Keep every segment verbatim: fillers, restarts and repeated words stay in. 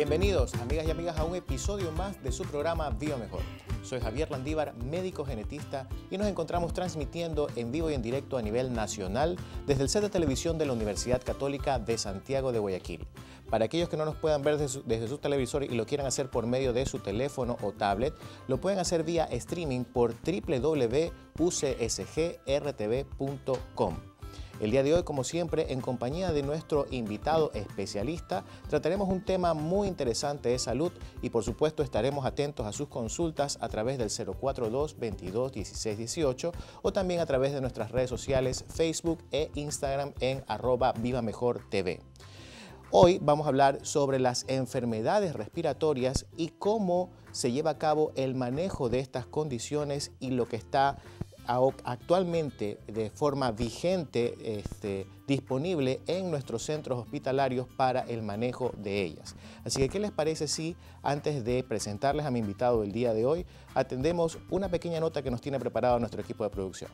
Bienvenidos, amigas y amigas, a un episodio más de su programa Viva Mejor. Soy Javier Landívar, médico genetista, y nos encontramos transmitiendo en vivo y en directo a nivel nacional desde el set de televisión de la Universidad Católica de Santiago de Guayaquil. Para aquellos que no nos puedan ver desde su, desde su televisor y lo quieran hacer por medio de su teléfono o tablet, lo pueden hacer vía streaming por w w w punto u c s g r t v punto com. El día de hoy, como siempre, en compañía de nuestro invitado especialista, trataremos un tema muy interesante de salud y, por supuesto, estaremos atentos a sus consultas a través del cero cuatro dos, veintidós, dieciséis, dieciocho o también a través de nuestras redes sociales Facebook e Instagram en arroba Viva Mejor T V. Hoy vamos a hablar sobre las enfermedades respiratorias y cómo se lleva a cabo el manejo de estas condiciones y lo que está actualmente de forma vigente este, disponible en nuestros centros hospitalarios para el manejo de ellas. Así que, ¿qué les parece si antes de presentarles a mi invitado del día de hoy, atendemos una pequeña nota que nos tiene preparado nuestro equipo de producción?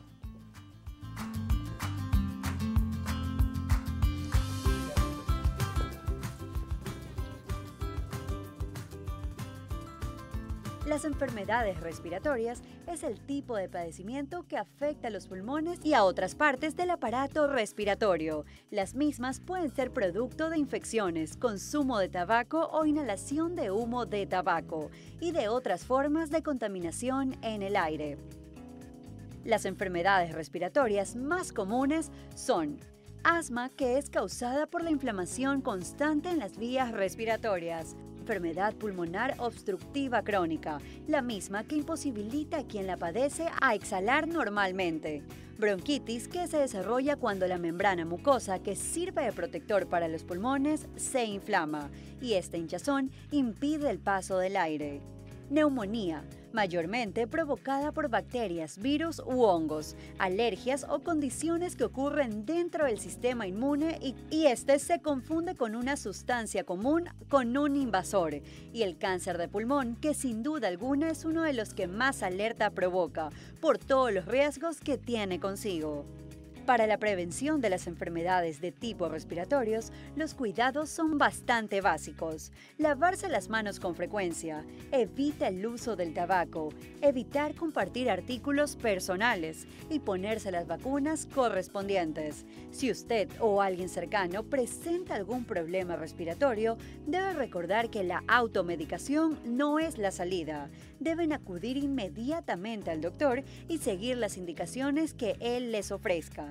Las enfermedades respiratorias es el tipo de padecimiento que afecta a los pulmones y a otras partes del aparato respiratorio. Las mismas pueden ser producto de infecciones, consumo de tabaco o inhalación de humo de tabaco y de otras formas de contaminación en el aire. Las enfermedades respiratorias más comunes son asma, que es causada por la inflamación constante en las vías respiratorias. Enfermedad pulmonar obstructiva crónica, la misma que imposibilita a quien la padece a exhalar normalmente. Bronquitis, que se desarrolla cuando la membrana mucosa que sirve de protector para los pulmones se inflama y esta hinchazón impide el paso del aire. Neumonía, mayormente provocada por bacterias, virus u hongos, alergias o condiciones que ocurren dentro del sistema inmune y, y este se confunde con una sustancia común con un invasor. Y el cáncer de pulmón, que sin duda alguna es uno de los que más alerta provoca, por todos los riesgos que tiene consigo. Para la prevención de las enfermedades de tipo respiratorios, los cuidados son bastante básicos. Lavarse las manos con frecuencia, evita el uso del tabaco, evitar compartir artículos personales y ponerse las vacunas correspondientes. Si usted o alguien cercano presenta algún problema respiratorio, debe recordar que la automedicación no es la salida. Deben acudir inmediatamente al doctor y seguir las indicaciones que él les ofrezca.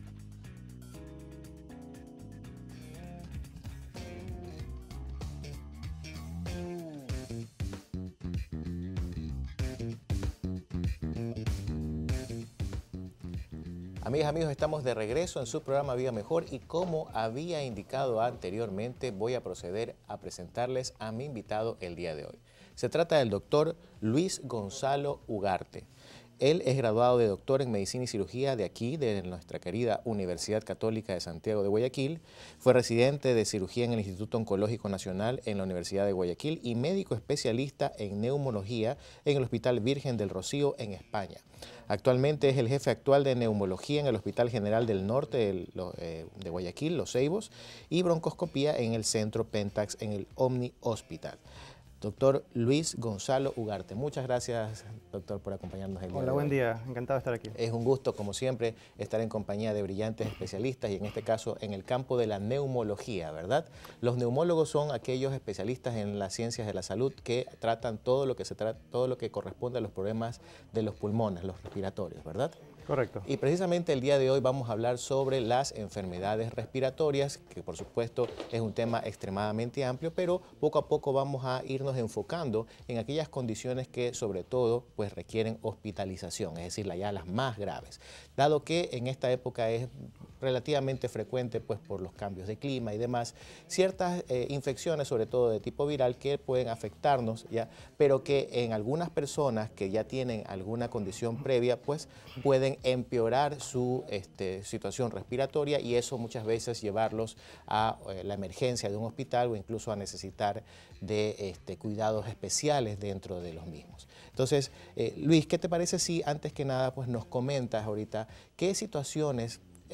Amigas, amigos, estamos de regreso en su programa Viva Mejor y como había indicado anteriormente, voy a proceder a presentarles a mi invitado el día de hoy. Se trata del doctor Luis Gonzalo Ugarte. Él es graduado de doctor en Medicina y Cirugía de aquí, de nuestra querida Universidad Católica de Santiago de Guayaquil. Fue residente de cirugía en el Instituto Oncológico Nacional en la Universidad de Guayaquil y médico especialista en neumología en el Hospital Virgen del Rocío en España. Actualmente es el jefe actual de neumología en el Hospital General del Norte de, eh, de Guayaquil, Los Ceibos, y broncoscopía en el Centro Pentax en el Omni Hospital. Doctor Luis Gonzalo Ugarte. Muchas gracias, doctor, por acompañarnos el día de hoy. Hola, buen día. Encantado de estar aquí. Es un gusto, como siempre, estar en compañía de brillantes especialistas y en este caso en el campo de la neumología, ¿verdad? Los neumólogos son aquellos especialistas en las ciencias de la salud que tratan todo lo que, se trata, todo lo que corresponde a los problemas de los pulmones, los respiratorios, ¿verdad? Correcto. Y precisamente el día de hoy vamos a hablar sobre las enfermedades respiratorias, que por supuesto es un tema extremadamente amplio, pero poco a poco vamos a irnos enfocando en aquellas condiciones que sobre todo pues requieren hospitalización, es decir, ya las más graves, dado que en esta época es relativamente frecuente pues por los cambios de clima y demás, ciertas eh, infecciones, sobre todo de tipo viral, que pueden afectarnos, ya, pero que en algunas personas que ya tienen alguna condición previa, pues pueden empeorar su este, situación respiratoria y eso muchas veces llevarlos a eh, la emergencia de un hospital o incluso a necesitar de este, cuidados especiales dentro de los mismos. Entonces, eh, Luis, ¿qué te parece si antes que nada pues nos comentas ahorita qué situaciones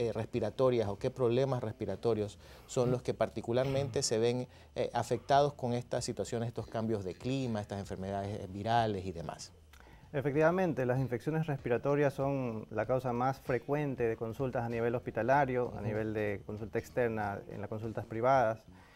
eh, respiratorias o qué problemas respiratorios son los que particularmente se ven eh, afectados con estas situaciones, estos cambios de clima, estas enfermedades virales y demás? Efectivamente, las infecciones respiratorias son la causa más frecuente de consultas a nivel hospitalario, uh-huh. a nivel de consulta externa, en las consultas privadas,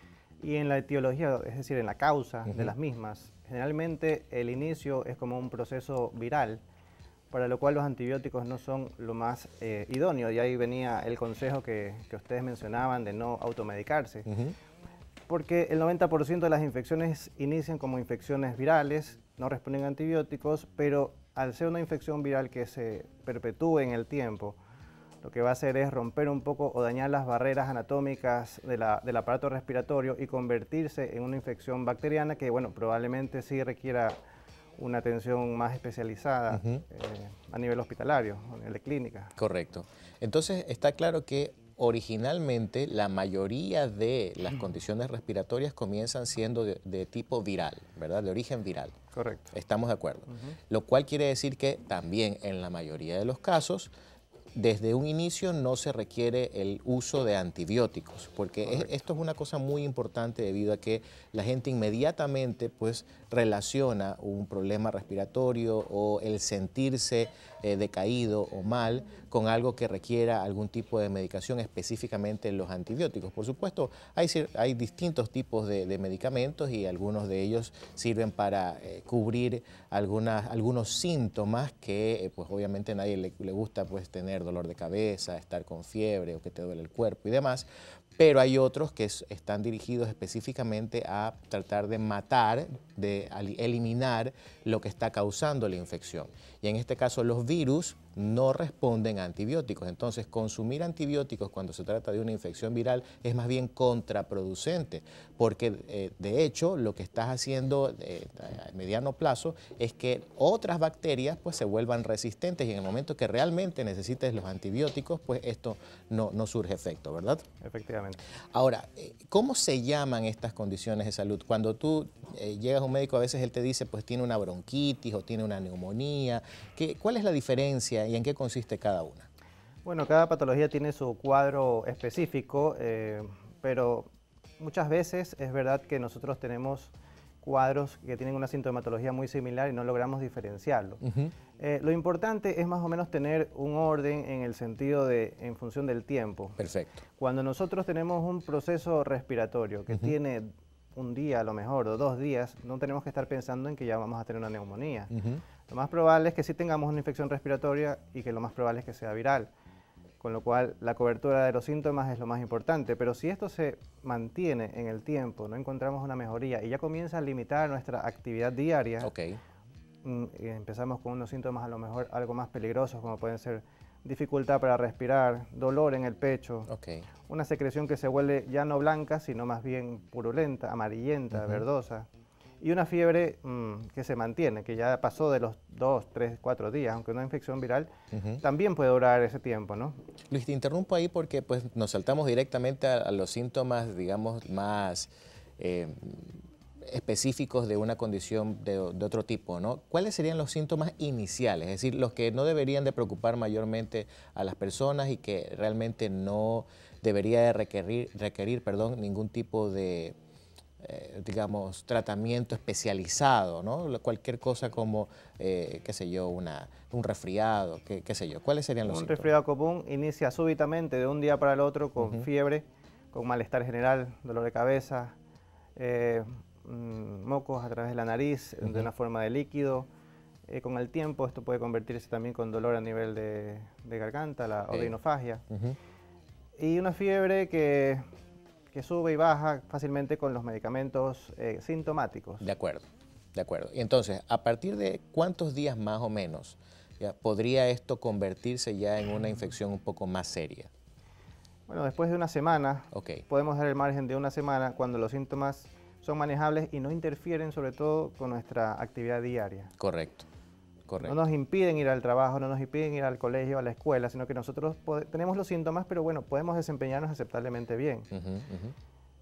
y en la etiología, es decir, en la causa uh-huh. de las mismas. Generalmente el inicio es como un proceso viral, para lo cual los antibióticos no son lo más eh, idóneo, y ahí venía el consejo que, que ustedes mencionaban de no automedicarse. Uh-huh. Porque el noventa por ciento de las infecciones inician como infecciones virales, no responden a antibióticos, pero al ser una infección viral que se perpetúe en el tiempo, lo que va a hacer es romper un poco o dañar las barreras anatómicas de la, del aparato respiratorio y convertirse en una infección bacteriana que, bueno, probablemente sí requiera una atención más especializada uh-huh. eh, a nivel hospitalario, a nivel de clínica. Correcto. Entonces, está claro que originalmente la mayoría de las condiciones respiratorias comienzan siendo de, de tipo viral, ¿verdad? De origen viral. Correcto. Estamos de acuerdo. Uh-huh. Lo cual quiere decir que también en la mayoría de los casos, desde un inicio no se requiere el uso de antibióticos, porque es, esto es una cosa muy importante debido a que la gente inmediatamente pues relaciona un problema respiratorio o el sentirse eh, decaído o mal con algo que requiera algún tipo de medicación, específicamente los antibióticos. Por supuesto, hay, hay distintos tipos de, de medicamentos y algunos de ellos sirven para eh, cubrir algunas, algunos síntomas que eh, pues obviamente a nadie le, le gusta pues tener dolor de cabeza, estar con fiebre o que te duele el cuerpo y demás, pero hay otros que es, están dirigidos específicamente a tratar de matar, de eliminar lo que está causando la infección. Y en este caso los virus no responden a antibióticos, entonces consumir antibióticos cuando se trata de una infección viral es más bien contraproducente, porque eh, de hecho lo que estás haciendo eh, a mediano plazo es que otras bacterias pues se vuelvan resistentes y en el momento que realmente necesites los antibióticos pues esto no, no surge efecto, ¿verdad? Efectivamente. Ahora, ¿cómo se llaman estas condiciones de salud? Cuando tú eh, llegas a un médico a veces él te dice pues tiene una bronquitis o tiene una neumonía, ¿qué, ¿cuál es la diferencia y en qué consiste cada una? Bueno, cada patología tiene su cuadro específico, eh, pero muchas veces es verdad que nosotros tenemos cuadros que tienen una sintomatología muy similar y no logramos diferenciarlo. Uh-huh. eh, lo importante es más o menos tener un orden en el sentido de, en función del tiempo. Perfecto. Cuando nosotros tenemos un proceso respiratorio que uh-huh. tiene un día a lo mejor o dos días, no tenemos que estar pensando en que ya vamos a tener una neumonía. Uh-huh. Lo más probable es que sí tengamos una infección respiratoria y que lo más probable es que sea viral, con lo cual la cobertura de los síntomas es lo más importante, pero si esto se mantiene en el tiempo, no encontramos una mejoría y ya comienza a limitar nuestra actividad diaria, okay. mm, y empezamos con unos síntomas a lo mejor algo más peligrosos como pueden ser dificultad para respirar, dolor en el pecho, okay. una secreción que se vuelve ya no blanca, sino más bien purulenta, amarillenta, uh-huh. verdosa, y una fiebre mmm, que se mantiene, que ya pasó de los dos, tres, cuatro días, aunque una infección viral uh-huh. también puede durar ese tiempo, ¿no? Luis, te interrumpo ahí porque pues, nos saltamos directamente a, a los síntomas, digamos, más eh, específicos de una condición de, de otro tipo, ¿no? ¿Cuáles serían los síntomas iniciales? Es decir, los que no deberían de preocupar mayormente a las personas y que realmente no debería de requerir, requerir perdón, ningún tipo de... Eh, digamos, tratamiento especializado, ¿no? Cualquier cosa como, eh, qué sé yo, una, un resfriado, qué, qué sé yo. ¿Cuáles serían los Un síntomas? resfriado común inicia súbitamente de un día para el otro con uh-huh. fiebre, con malestar general, dolor de cabeza, eh, mmm, mocos a través de la nariz, uh-huh. de una forma de líquido. Eh, con el tiempo esto puede convertirse también con dolor a nivel de, de garganta, la okay. odinofagia. Uh-huh. Y una fiebre que... que sube y baja fácilmente con los medicamentos eh, sintomáticos. De acuerdo, de acuerdo. Y entonces, ¿a partir de cuántos días más o menos ya, podría esto convertirse ya en una infección un poco más seria? Bueno, después de una semana, okay. podemos dar el margen de una semana cuando los síntomas son manejables y no interfieren sobre todo con nuestra actividad diaria. Correcto. Correcto. No nos impiden ir al trabajo, no nos impiden ir al colegio, a la escuela, sino que nosotros tenemos los síntomas, pero bueno, podemos desempeñarnos aceptablemente bien. Uh-huh, uh-huh.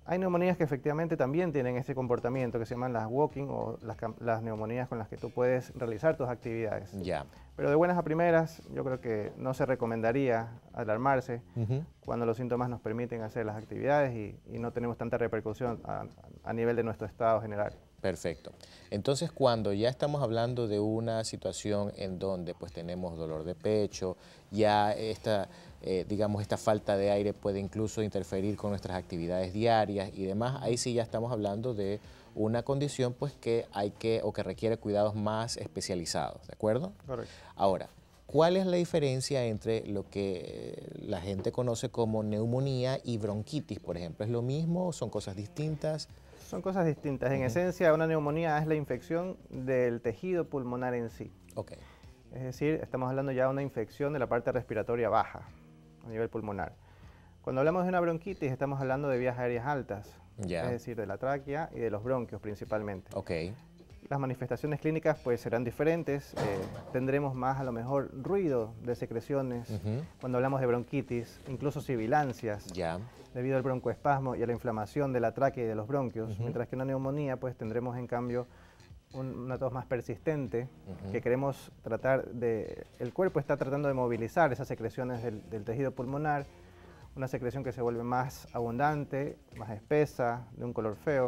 Hay neumonías que efectivamente también tienen ese comportamiento que se llaman las walking o las, las neumonías con las que tú puedes realizar tus actividades. Ya. Pero de buenas a primeras, yo creo que no se recomendaría alarmarse Uh-huh. cuando los síntomas nos permiten hacer las actividades y, y no tenemos tanta repercusión a, a nivel de nuestro estado general. Perfecto. Entonces, cuando ya estamos hablando de una situación en donde pues tenemos dolor de pecho, ya esta, eh, digamos, esta falta de aire puede incluso interferir con nuestras actividades diarias y demás, ahí sí ya estamos hablando de una condición pues que hay que o que requiere cuidados más especializados, ¿de acuerdo? Correcto. Ahora, ¿cuál es la diferencia entre lo que la gente conoce como neumonía y bronquitis, por ejemplo? ¿Es lo mismo? ¿Son cosas distintas? Son cosas distintas. En Uh-huh. esencia, una neumonía es la infección del tejido pulmonar en sí. Ok. Es decir, estamos hablando ya de una infección de la parte respiratoria baja, a nivel pulmonar. Cuando hablamos de una bronquitis, estamos hablando de vías aéreas altas, Ya. es decir, de la tráquea y de los bronquios principalmente. Ok. Las manifestaciones clínicas pues serán diferentes, eh, tendremos más a lo mejor ruido de secreciones, Uh-huh. cuando hablamos de bronquitis, incluso sibilancias, Ya. debido al broncoespasmo y a la inflamación de la tráquea y de los bronquios, Uh-huh. mientras que una neumonía pues tendremos en cambio un, una tos más persistente, Uh-huh. que queremos tratar de, el cuerpo está tratando de movilizar esas secreciones del, del tejido pulmonar, una secreción que se vuelve más abundante, más espesa, de un color feo,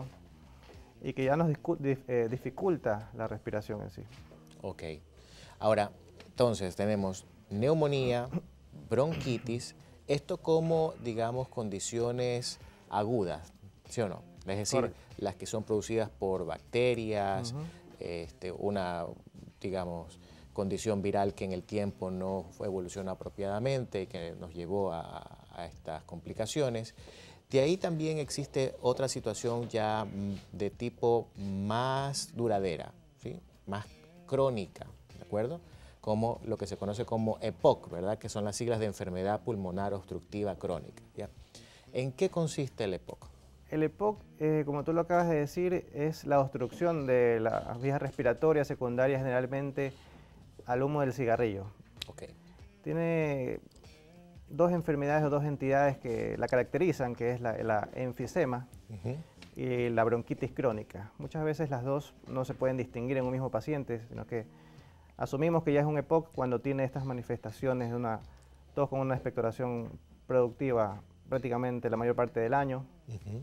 y que ya nos discu- dif- eh, dificulta la respiración en sí. Ok. Ahora, entonces tenemos neumonía, bronquitis, esto como, digamos, condiciones agudas, ¿sí o no? Es decir, Correcto. las que son producidas por bacterias, Ujú. este, una, digamos, condición viral que en el tiempo no fue evolucionó apropiadamente y que nos llevó a, a estas complicaciones. De ahí también existe otra situación ya mm, de tipo más duradera, ¿sí? Más crónica, ¿de acuerdo? Como lo que se conoce como E P O C, ¿verdad? Que son las siglas de enfermedad pulmonar obstructiva crónica, ¿ya? ¿En qué consiste el E P O C? El E P O C, eh, como tú lo acabas de decir, es la obstrucción de las vías respiratorias secundarias generalmente al humo del cigarrillo. Ok. Tiene dos enfermedades o dos entidades que la caracterizan, que es la, la enfisema Uh-huh. y la bronquitis crónica. Muchas veces las dos no se pueden distinguir en un mismo paciente, sino que asumimos que ya es un E P O C cuando tiene estas manifestaciones de una tos con una expectoración productiva prácticamente la mayor parte del año, Uh-huh.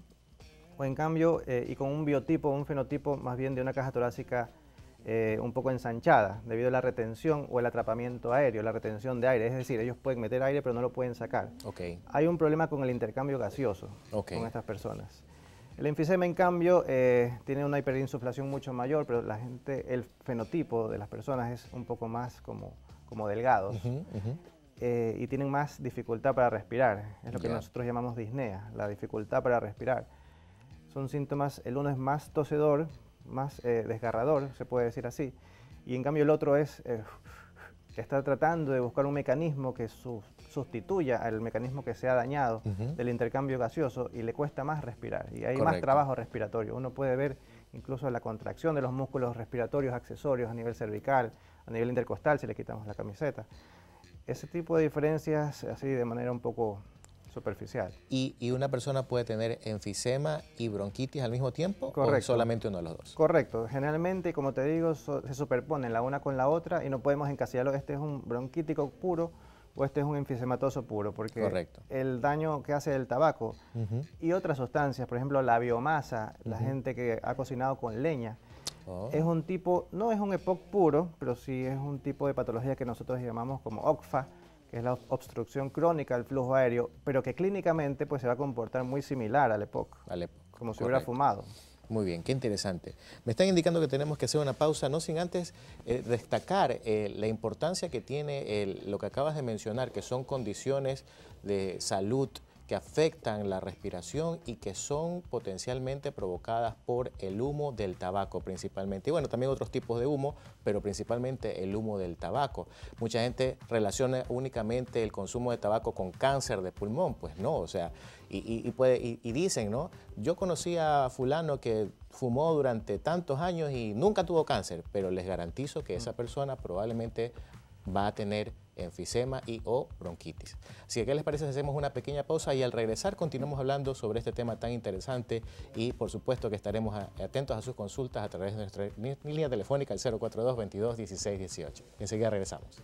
o en cambio, eh, y con un biotipo, un fenotipo más bien de una caja torácica eh, un poco ensanchada, debido a la retención o el atrapamiento aéreo, la retención de aire, es decir, ellos pueden meter aire pero no lo pueden sacar. Ok. Hay un problema con el intercambio gaseoso Ok. con estas personas. El enfisema, en cambio, eh, tiene una hiperinsuflación mucho mayor, pero la gente, el fenotipo de las personas es un poco más como, como delgados. Uh-huh. Uh-huh. Eh, y tienen más dificultad para respirar, es lo que Ya. nosotros llamamos disnea, la dificultad para respirar. Son síntomas, el uno es más tosedor, más eh, desgarrador, se puede decir así, y en cambio el otro es eh, que está tratando de buscar un mecanismo que su- sustituya al mecanismo que se ha dañado Uh-huh. del intercambio gaseoso y le cuesta más respirar, y hay más Correcto. trabajo respiratorio. Uno puede ver incluso la contracción de los músculos respiratorios accesorios a nivel cervical, a nivel intercostal si le quitamos la camiseta. Ese tipo de diferencias así de manera un poco superficial. ¿Y, y una persona puede tener enfisema y bronquitis al mismo tiempo? ¿O Correcto. solamente uno de los dos? Correcto, generalmente, como te digo, so- se superponen la una con la otra y no podemos encasillarlo, este es un bronquítico puro o este es un enfisematoso puro, porque Correcto. el daño que hace el tabaco Uh-huh. y otras sustancias, por ejemplo la biomasa, la Ujú. gente que ha cocinado con leña, Oh. es un tipo, no es un E P O C puro, pero sí es un tipo de patología que nosotros llamamos como O C F A, que es la obstrucción crónica del flujo aéreo, pero que clínicamente pues, se va a comportar muy similar al E P O C, Vale, como si hubiera correcto. fumado. Muy bien, qué interesante. Me están indicando que tenemos que hacer una pausa, no sin antes eh, destacar eh, la importancia que tiene el- lo que acabas de mencionar, que son condiciones de salud que afectan la respiración y que son potencialmente provocadas por el humo del tabaco principalmente. Y bueno, también otros tipos de humo, pero principalmente el humo del tabaco. Mucha gente relaciona únicamente el consumo de tabaco con cáncer de pulmón, pues no, o sea, y, y- y puede, y, y dicen, ¿no? Yo conocí a fulano que fumó durante tantos años y nunca tuvo cáncer, pero les garantizo que esa persona probablemente va a tener enfisema y o bronquitis. Así que, ¿qué les parece si hacemos una pequeña pausa y al regresar continuamos hablando sobre este tema tan interesante y por supuesto que estaremos a, atentos a sus consultas a través de nuestra línea telefónica el cero cuatro dos, veintidós, dieciséis, dieciocho. Enseguida regresamos.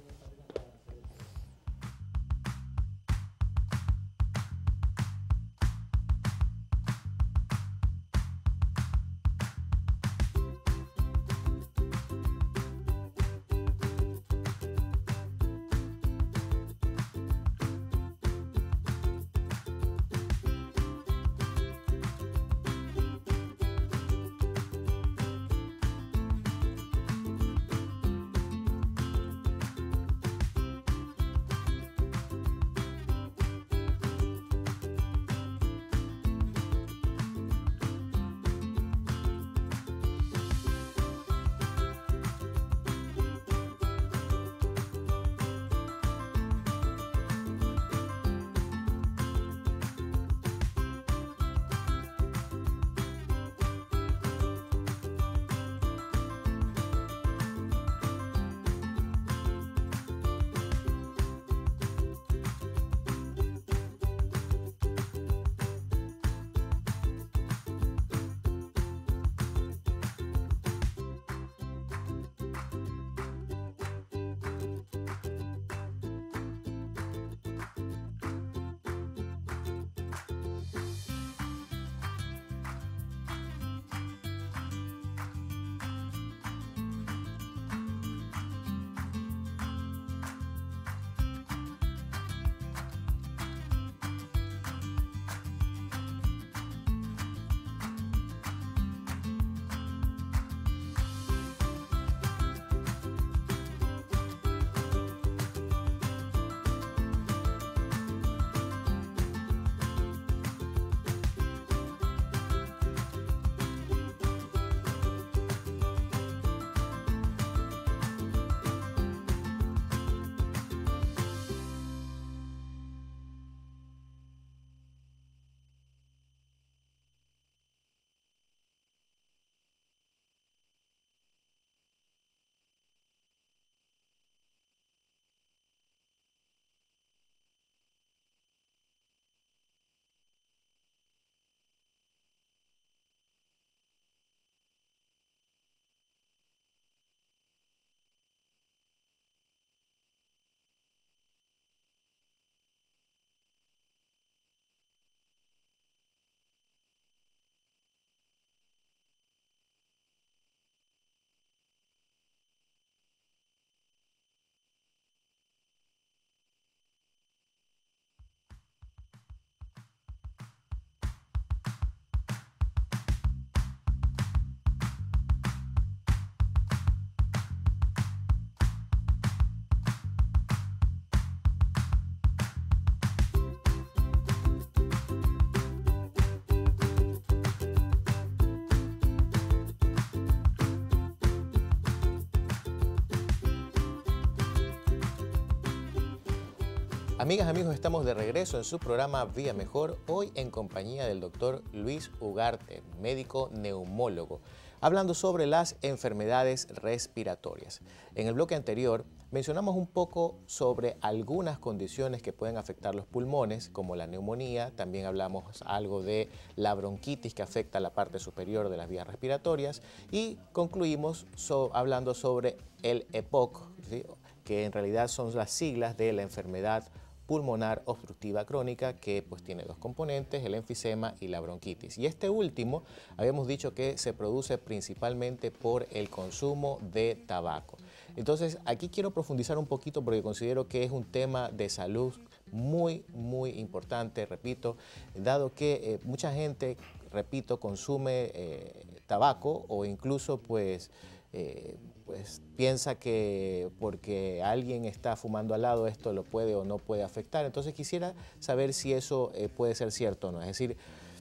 Amigas, amigos, estamos de regreso en su programa Vía Mejor, hoy en compañía del doctor Luis Ugarte, médico neumólogo, hablando sobre las enfermedades respiratorias. En el bloque anterior mencionamos un poco sobre algunas condiciones que pueden afectar los pulmones, como la neumonía. También hablamos algo de la bronquitis que afecta la parte superior de las vías respiratorias y concluimos so, hablando sobre el E P O C, ¿sí?, que en realidad son las siglas de la enfermedad pulmonar obstructiva crónica, que pues tiene dos componentes, el enfisema y la bronquitis. Y este último habíamos dicho que se produce principalmente por el consumo de tabaco. Entonces aquí quiero profundizar un poquito porque considero que es un tema de salud muy, muy importante, repito, dado que eh, mucha gente, repito, consume eh, tabaco o incluso pues Eh, pues piensa que porque alguien está fumando al lado esto lo puede o no puede afectar. Entonces quisiera saber si eso eh, puede ser cierto o no. Es decir,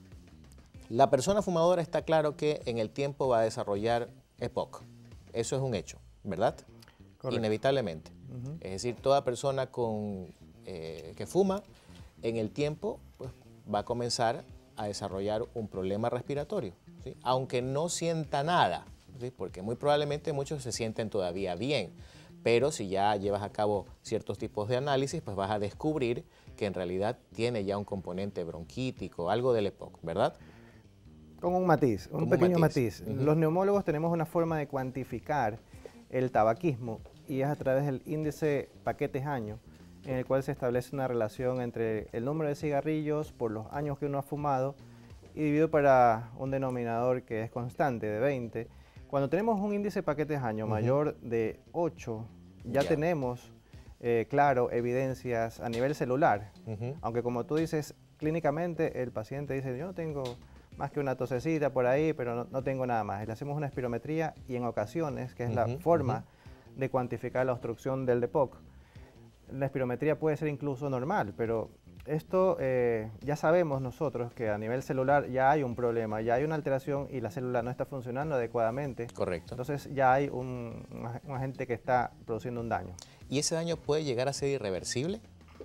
la persona fumadora está claro que en el tiempo va a desarrollar E P O C. Eso es un hecho, ¿verdad? Correcto. Inevitablemente. Uh-huh. Es decir, toda persona con, eh, que fuma en el tiempo pues, va a comenzar a desarrollar un problema respiratorio, ¿sí?, aunque no sienta nada. ¿Sí? Porque muy probablemente muchos se sienten todavía bien, pero si ya llevas a cabo ciertos tipos de análisis, pues vas a descubrir que en realidad tiene ya un componente bronquítico, algo del EPOC, ¿verdad? Con un matiz, un Como pequeño un matiz. matiz. Uh-huh. Los neumólogos tenemos una forma de cuantificar el tabaquismo y es a través del índice paquetes-año, en el cual se establece una relación entre el número de cigarrillos por los años que uno ha fumado y dividido para un denominador que es constante de veinte. Cuando tenemos un índice paquetes-año uh-huh. mayor de ocho, ya yeah. tenemos, eh, claro, evidencias a nivel celular. Uh-huh. Aunque como tú dices, clínicamente el paciente dice, yo no tengo más que una tosecita por ahí, pero no, no tengo nada más. Le hacemos una espirometría y en ocasiones, que es uh-huh, la forma uh-huh. de cuantificar la obstrucción del D E P O C, la espirometría puede ser incluso normal, pero esto eh, ya sabemos nosotros que a nivel celular ya hay un problema, ya hay una alteración y la célula no está funcionando adecuadamente. Correcto. Entonces ya hay un, un agente que está produciendo un daño. ¿Y ese daño puede llegar a ser irreversible?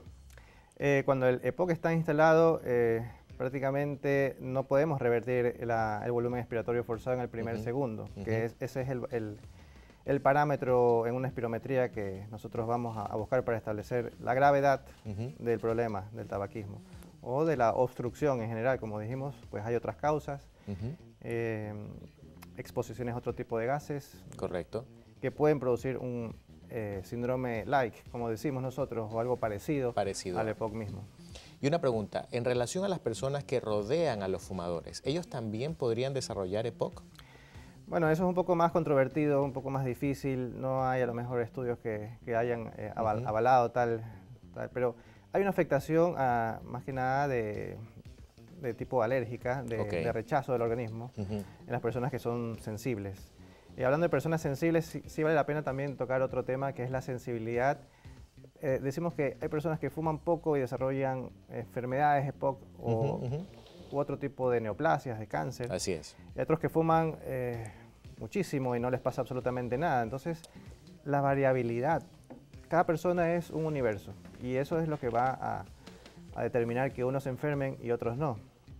Eh, cuando el E P O C está instalado, eh, prácticamente no podemos revertir la, el volumen expiratorio forzado en el primer uh-huh. segundo, uh-huh. que es, ese es el, el, el parámetro en una espirometría que nosotros vamos a, a buscar para establecer la gravedad uh-huh. del problema del tabaquismo o de la obstrucción en general. Como dijimos, pues hay otras causas, uh-huh. eh, exposiciones a otro tipo de gases. Correcto. Que pueden producir un eh, síndrome like, como decimos nosotros, o algo parecido, parecido al E P O C mismo. Y una pregunta, en relación a las personas que rodean a los fumadores, ¿ellos también podrían desarrollar E P O C? Bueno, eso es un poco más controvertido, un poco más difícil, no hay a lo mejor estudios que, que hayan eh, aval, uh-huh. avalado tal, tal, pero hay una afectación a, más que nada de, de tipo alérgica, de, okay. de rechazo del organismo, uh-huh. en las personas que son sensibles. Y hablando de personas sensibles, sí, sí vale la pena también tocar otro tema que es la sensibilidad. Eh, decimos que hay personas que fuman poco y desarrollan enfermedades E P O C o uh-huh, uh-huh. u otro tipo de neoplasias, de cáncer. Así es. Y otros que fuman eh, muchísimo y no les pasa absolutamente nada. Entonces, la variabilidad, cada persona es un universo y eso es lo que va a, a determinar que unos se enfermen y otros no.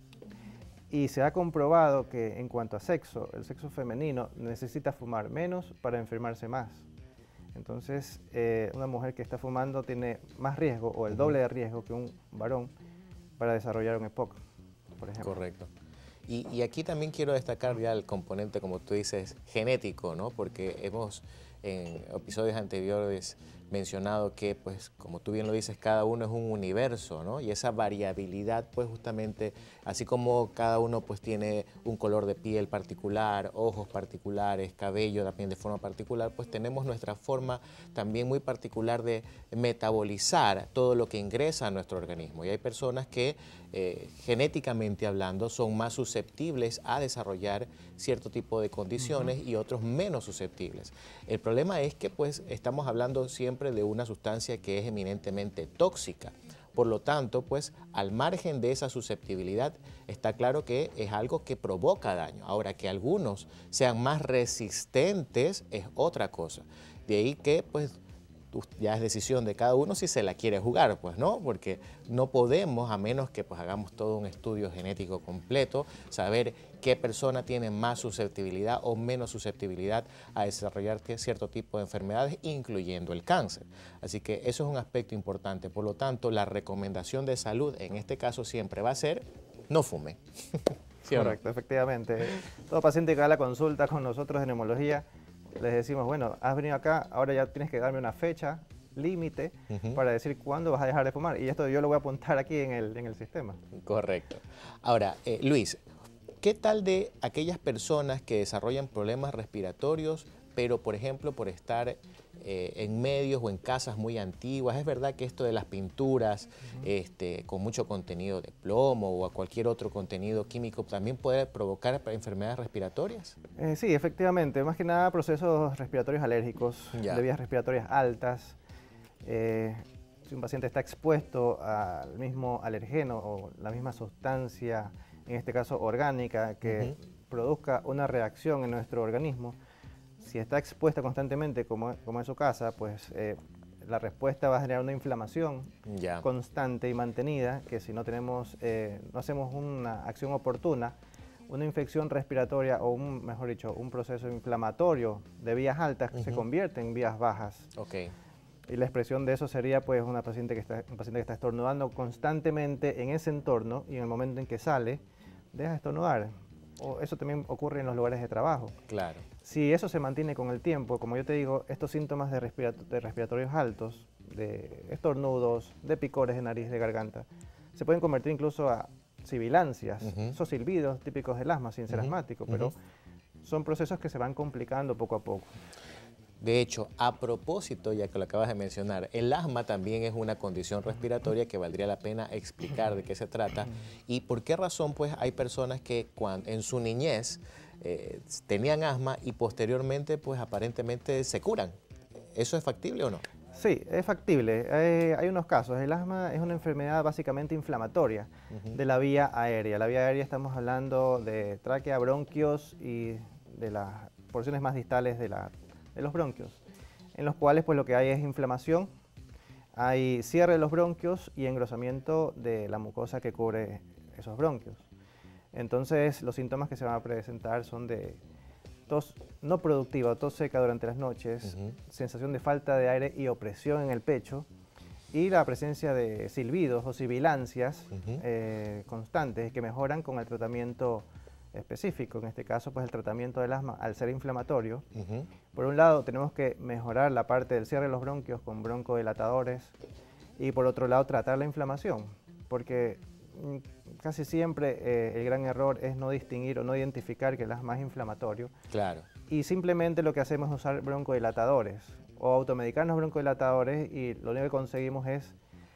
Y se ha comprobado que en cuanto a sexo, el sexo femenino necesita fumar menos para enfermarse más. Entonces, eh, una mujer que está fumando tiene más riesgo o el doble de riesgo que un varón para desarrollar un E P O C, por ejemplo. Correcto. Y, y aquí también quiero destacar ya el componente, como tú dices, genético, ¿no? Porque hemos en episodios anteriores mencionado que, pues, como tú bien lo dices, cada uno es un universo, ¿no? Y esa variabilidad, pues, justamente, así como cada uno, pues, tiene un color de piel particular, ojos particulares, cabello también de forma particular, pues, tenemos nuestra forma también muy particular de metabolizar todo lo que ingresa a nuestro organismo. Y hay personas que, eh, genéticamente hablando, son más susceptibles a desarrollar cierto tipo de condiciones uh-huh. y otros menos susceptibles. El problema es que, pues, estamos hablando siempre de una sustancia que es eminentemente tóxica. Por lo tanto, pues, al margen de esa susceptibilidad, está claro que es algo que provoca daño. Ahora, que algunos sean más resistentes es otra cosa. De ahí que, pues, ya es decisión de cada uno si se la quiere jugar, pues, ¿no? Porque no podemos, a menos que, pues, hagamos todo un estudio genético completo, saber qué persona tiene más susceptibilidad o menos susceptibilidad a desarrollar cierto tipo de enfermedades, incluyendo el cáncer. Así que eso es un aspecto importante. Por lo tanto, la recomendación de salud, en este caso, siempre va a ser no fume. ¿Sí Correcto, no? Efectivamente. Todo paciente que va a la consulta con nosotros en neumología, les decimos, bueno, has venido acá, ahora ya tienes que darme una fecha límite uh-huh. para decir cuándo vas a dejar de fumar. Y esto yo lo voy a apuntar aquí en el, en el sistema. Correcto. Ahora, eh, Luis, ¿qué tal de aquellas personas que desarrollan problemas respiratorios, pero, por ejemplo, por estar eh, en medios o en casas muy antiguas? Es verdad que esto de las pinturas uh-huh. este, con mucho contenido de plomo o a cualquier otro contenido químico también puede provocar enfermedades respiratorias. Eh, sí, efectivamente. Más que nada procesos respiratorios alérgicos, ya. de vías respiratorias altas. Eh, si un paciente está expuesto al mismo alergeno o la misma sustancia, en este caso orgánica, que uh-huh. produzca una reacción en nuestro organismo, si está expuesta constantemente, como, como en su casa, pues eh, la respuesta va a generar una inflamación ya. constante y mantenida, que si no tenemos, eh, no hacemos una acción oportuna, una infección respiratoria o, un, mejor dicho, un proceso inflamatorio de vías altas uh-huh. se convierte en vías bajas. Okay. Y la expresión de eso sería pues una paciente que está, un paciente que está estornudando constantemente en ese entorno y en el momento en que sale, deja de estornudar. O eso también ocurre en los lugares de trabajo. Claro. Si eso se mantiene con el tiempo, como yo te digo, estos síntomas de, respirato de respiratorios altos, de estornudos, de picores de nariz, de garganta, se pueden convertir incluso a sibilancias, uh-huh. esos silbidos típicos del asma, sin ser uh-huh. asmático, pero uh-huh. son procesos que se van complicando poco a poco. De hecho, a propósito, ya que lo acabas de mencionar, el asma también es una condición respiratoria que valdría la pena explicar de qué se trata y por qué razón pues hay personas que cuando, en su niñez eh, tenían asma y posteriormente pues aparentemente se curan. ¿Eso es factible o no? Sí, es factible. Eh, hay unos casos. El asma es una enfermedad básicamente inflamatoria uh-huh. de la vía aérea. La vía aérea estamos hablando de tráquea, bronquios y de las porciones más distales de la de los bronquios, en los cuales pues lo que hay es inflamación, hay cierre de los bronquios y engrosamiento de la mucosa que cubre esos bronquios. Entonces los síntomas que se van a presentar son de tos no productiva, tos seca durante las noches, uh-huh. sensación de falta de aire y opresión en el pecho y la presencia de silbidos o sibilancias uh-huh. eh, constantes que mejoran con el tratamiento específico, en este caso pues el tratamiento del asma al ser inflamatorio. Uh-huh. Por un lado tenemos que mejorar la parte del cierre de los bronquios con broncodilatadores y por otro lado tratar la inflamación, porque mm, casi siempre eh, el gran error es no distinguir o no identificar que el asma es inflamatorio. Claro. Y simplemente lo que hacemos es usar broncodilatadores o automedicarnos broncodilatadores y lo único que conseguimos es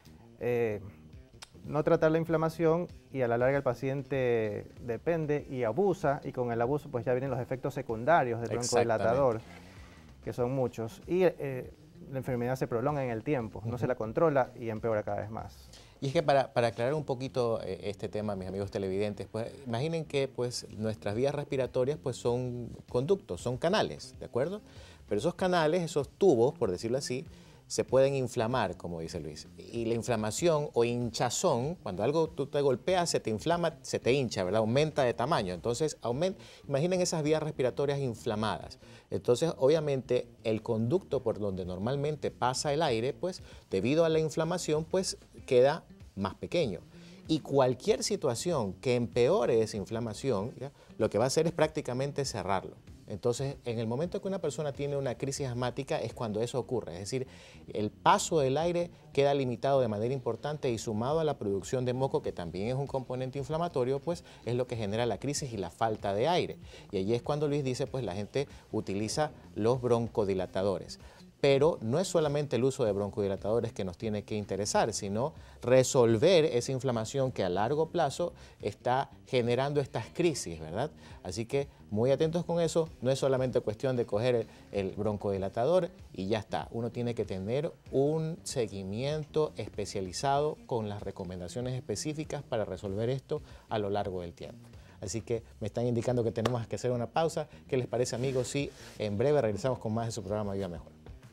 eh, no tratar la inflamación y a la larga el paciente depende y abusa y con el abuso pues ya vienen los efectos secundarios del broncodilatador, que son muchos y eh, la enfermedad se prolonga en el tiempo, uh-huh. no se la controla y empeora cada vez más. Y es que para, para aclarar un poquito eh, este tema, mis amigos televidentes, pues imaginen que pues nuestras vías respiratorias pues son conductos, son canales, ¿de acuerdo? Pero esos canales, esos tubos, por decirlo así, se pueden inflamar, como dice Luis. Y la inflamación o hinchazón, cuando algo tú te golpeas, se te inflama, se te hincha, ¿verdad? Aumenta de tamaño. Entonces, aumenta, imaginen esas vías respiratorias inflamadas. Entonces, obviamente, el conducto por donde normalmente pasa el aire, pues, debido a la inflamación, pues, queda más pequeño. Y cualquier situación que empeore esa inflamación, ¿ya? Lo que va a hacer es prácticamente cerrarlo. Entonces, en el momento que una persona tiene una crisis asmática es cuando eso ocurre, es decir, el paso del aire queda limitado de manera importante y sumado a la producción de moco, que también es un componente inflamatorio, pues es lo que genera la crisis y la falta de aire. Y allí es cuando Luis dice, pues la gente utiliza los broncodilatadores. Pero no es solamente el uso de broncodilatadores que nos tiene que interesar, sino resolver esa inflamación que a largo plazo está generando estas crisis, ¿verdad? Así que muy atentos con eso, no es solamente cuestión de coger el, el broncodilatador y ya está. Uno tiene que tener un seguimiento especializado con las recomendaciones específicas para resolver esto a lo largo del tiempo. Así que me están indicando que tenemos que hacer una pausa. ¿Qué les parece, amigos? Sí, en breve regresamos con más de su programa Viva Mejor.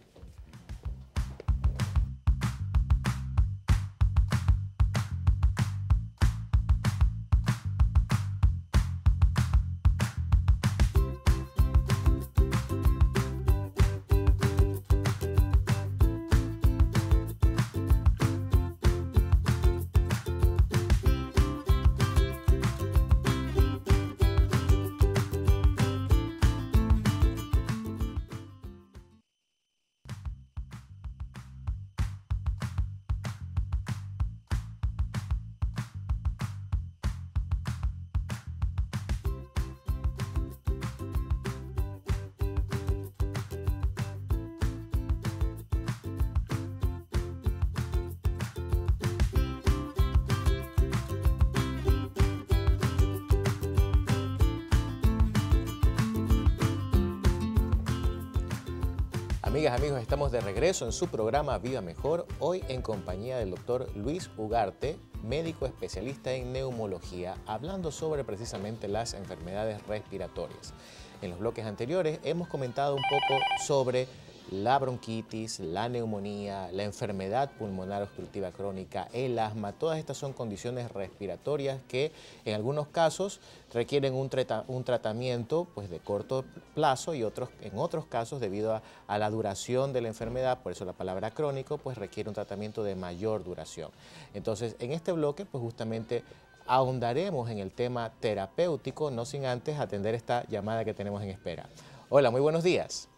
Amigas, amigos, estamos de regreso en su programa Viva Mejor, hoy en compañía del doctor Luis Ugarte, médico especialista en neumología, hablando sobre precisamente las enfermedades respiratorias. En los bloques anteriores hemos comentado un poco sobre la bronquitis, la neumonía, la enfermedad pulmonar obstructiva crónica, el asma, todas estas son condiciones respiratorias que en algunos casos requieren un, trata, un tratamiento pues, de corto plazo y otros, en otros casos, debido a, a la duración de la enfermedad, por eso la palabra crónico, pues requiere un tratamiento de mayor duración. Entonces, en este bloque, pues justamente ahondaremos en el tema terapéutico, no sin antes atender esta llamada que tenemos en espera. Hola, muy buenos días.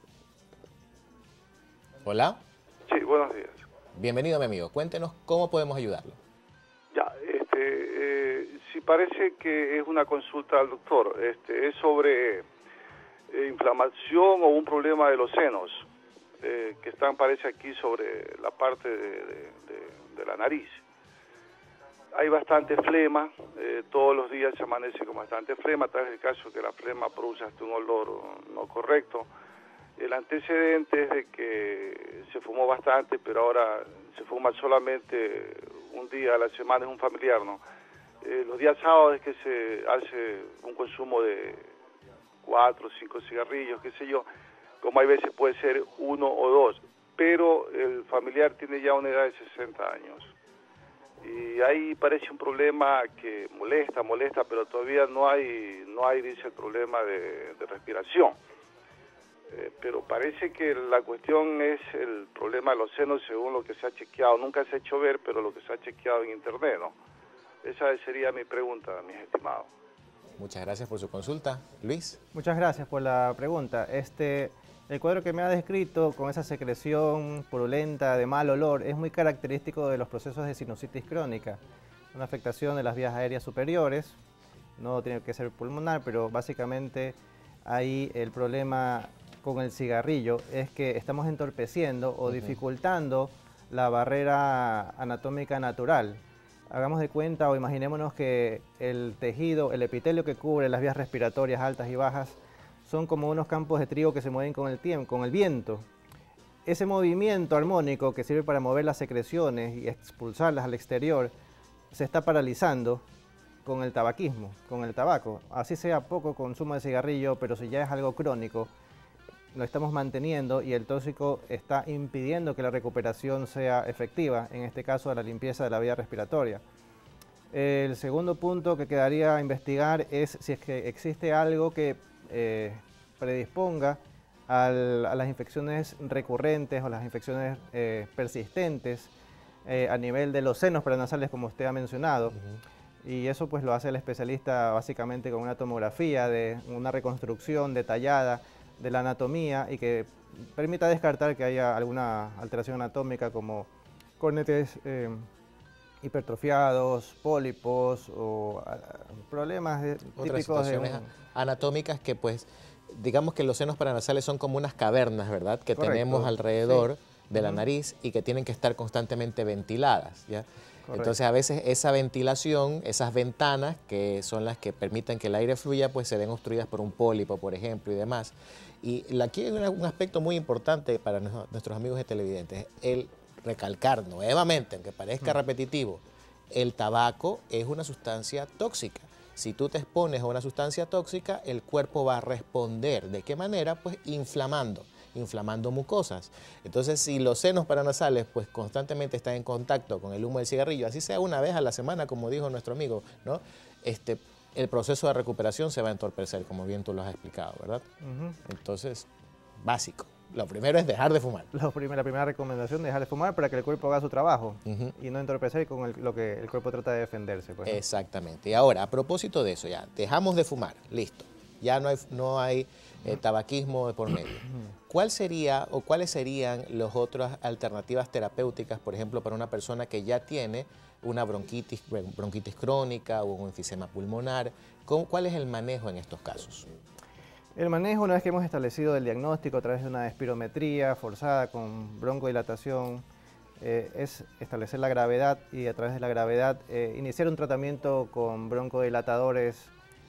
Hola. Sí, buenos días. Bienvenido, mi amigo. Cuéntenos cómo podemos ayudarlo. Ya, este, eh, si parece que es una consulta al doctor, este, es sobre eh, inflamación o un problema de los senos, eh, que están, parece aquí, sobre la parte de, de, de, de la nariz. Hay bastante flema, eh, todos los días se amanece con bastante flema, tal es el caso que la flema produce hasta un olor no correcto. El antecedente es de que se fumó bastante, pero ahora se fuma solamente un día a la semana, es un familiar, ¿no? Eh, los días sábados es que se hace un consumo de cuatro o cinco cigarrillos, qué sé yo, como hay veces puede ser uno o dos, pero el familiar tiene ya una edad de sesenta años. Y ahí parece un problema que molesta, molesta, pero todavía no hay, no hay, dice, el problema de, de respiración. Eh, pero parece que la cuestión es el problema de los senos según lo que se ha chequeado. Nunca se ha hecho ver, pero lo que se ha chequeado en internet, ¿no? Esa sería mi pregunta, mis estimados. Muchas gracias por su consulta. Luis. Muchas gracias por la pregunta. Este, el cuadro que me ha descrito con esa secreción purulenta de mal olor es muy característico de los procesos de sinusitis crónica, una afectación de las vías aéreas superiores, no tiene que ser pulmonar, pero básicamente ahí el problema con el cigarrillo es que estamos entorpeciendo o uh-huh. dificultando la barrera anatómica natural. Hagamos de cuenta o imaginémonos que el tejido, el epitelio que cubre las vías respiratorias altas y bajas son como unos campos de trigo que se mueven con el tiempo, con el viento. Ese movimiento armónico que sirve para mover las secreciones y expulsarlas al exterior se está paralizando con el tabaquismo, con el tabaco. Así sea poco consumo de cigarrillo, pero si ya es algo crónico, lo estamos manteniendo y el tóxico está impidiendo que la recuperación sea efectiva, en este caso la limpieza de la vía respiratoria. El segundo punto que quedaría a investigar es si es que existe algo que eh, predisponga al, a las infecciones recurrentes o las infecciones eh, persistentes eh, a nivel de los senos paranasales, como usted ha mencionado. Uh-huh. Y eso pues lo hace el especialista básicamente con una tomografía, de una reconstrucción detallada de la anatomía y que permita descartar que haya alguna alteración anatómica como cornetes eh, hipertrofiados, pólipos o uh, problemas de, típicos de un... anatómicas que pues digamos que los senos paranasales son como unas cavernas, ¿verdad? Que Correcto. Tenemos alrededor sí. de la uh-huh. nariz y que tienen que estar constantemente ventiladas, ¿ya? Correcto. Entonces a veces esa ventilación, esas ventanas que son las que permiten que el aire fluya, pues se ven obstruidas por un pólipo, por ejemplo, y demás. Y aquí hay un aspecto muy importante para nuestros amigos de televidentes, el recalcar nuevamente, aunque parezca repetitivo, el tabaco es una sustancia tóxica. Si tú te expones a una sustancia tóxica, el cuerpo va a responder. ¿De qué manera? Pues inflamando. inflamando mucosas. Entonces, si los senos paranasales pues constantemente están en contacto con el humo del cigarrillo, así sea una vez a la semana, como dijo nuestro amigo, ¿no? Este, el proceso de recuperación se va a entorpecer, como bien tú lo has explicado, ¿verdad? Uh-huh. Entonces, básico. Lo primero es dejar de fumar. Lo prim la primera recomendación es dejar de fumar para que el cuerpo haga su trabajo uh-huh. y no entorpecer con el, lo que el cuerpo trata de defenderse. Pues, ¿no? Exactamente. Y ahora, a propósito de eso, ya dejamos de fumar, listo. Ya no hay, no hay eh, tabaquismo de por medio. ¿Cuál sería o cuáles serían las otras alternativas terapéuticas, por ejemplo, para una persona que ya tiene una bronquitis, bronquitis crónica o un enfisema pulmonar? ¿Cuál es el manejo en estos casos? El manejo, una vez que hemos establecido el diagnóstico a través de una espirometría forzada con broncodilatación, eh, es establecer la gravedad y a través de la gravedad eh, iniciar un tratamiento con broncodilatadores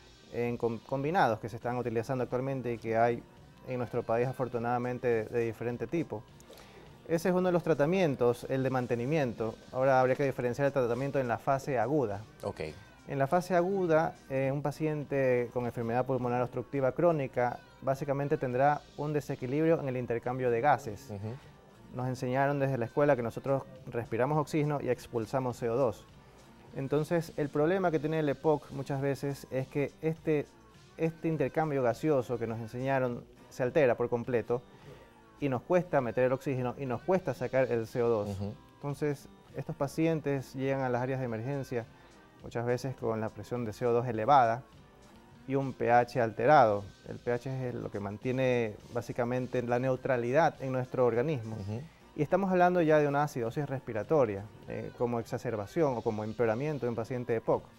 en com combinados que se están utilizando actualmente y que hay en nuestro país afortunadamente de, de diferente tipo. Ese es uno de los tratamientos, el de mantenimiento. Ahora habría que diferenciar el tratamiento en la fase aguda. Okay. En la fase aguda, eh, un paciente con enfermedad pulmonar obstructiva crónica básicamente tendrá un desequilibrio en el intercambio de gases. Uh-huh. Nos enseñaron desde la escuela que nosotros respiramos oxígeno y expulsamos C O dos. Entonces, el problema que tiene el E P O C muchas veces es que este, este intercambio gaseoso que nos enseñaron se altera por completo y nos cuesta meter el oxígeno y nos cuesta sacar el C O dos. Uh-huh. Entonces, estos pacientes llegan a las áreas de emergencia muchas veces con la presión de C O dos elevada y un pH alterado. El pH es lo que mantiene básicamente la neutralidad en nuestro organismo. Uh-huh. Y estamos hablando ya de una acidosis respiratoria, eh, como exacerbación o como empeoramiento en un paciente de E P O